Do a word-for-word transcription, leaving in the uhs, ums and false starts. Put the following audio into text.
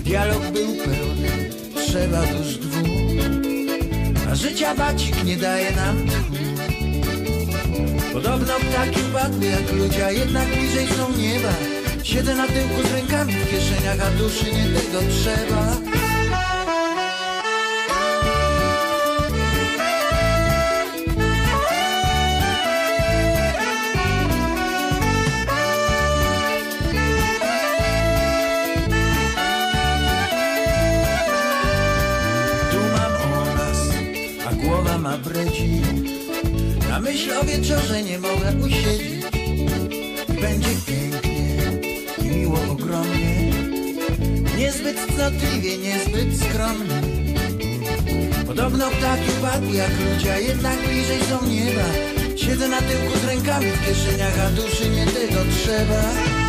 Dialog był pełny, trzeba dusz dwóch, a życia bacik nie daje nam tchu. Podobno ptaki wpadły jak ludzie, a jednak bliżej są nieba. Siedzę na tyłku z rękami w kieszeniach, a duszy nie tego trzeba. Głowa ma bredzi, na myśl o wieczorze nie mogę usiedzieć. Będzie pięknie i miło ogromnie, niezbyt cnotliwie, niezbyt skromnie. Podobno ptaki wpadły jak ludzie, a jednak bliżej są nieba. Siedzę na tyłku z rękami w kieszeniach, a duszy nie tego trzeba.